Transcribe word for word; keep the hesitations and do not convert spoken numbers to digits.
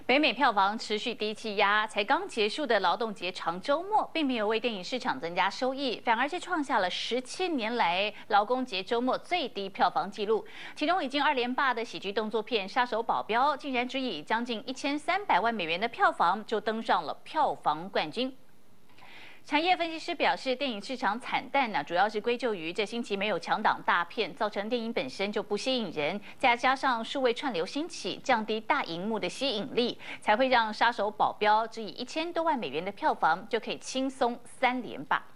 北美票房持续低气压，才刚结束的劳动节长周末，并没有为电影市场增加收益，反而是创下了十七年来劳工节周末最低票房纪录。其中已经二连霸的喜剧动作片《杀手保镖》，竟然只以将近一千三百万美元的票房就登上了票房冠军。 产业分析师表示，电影市场惨淡呢，主要是归咎于这星期没有强档大片，造成电影本身就不吸引人，再加上数位串流兴起，降低大荧幕的吸引力，才会让《杀手保镖》只以一千多万美元的票房就可以轻松三连霸。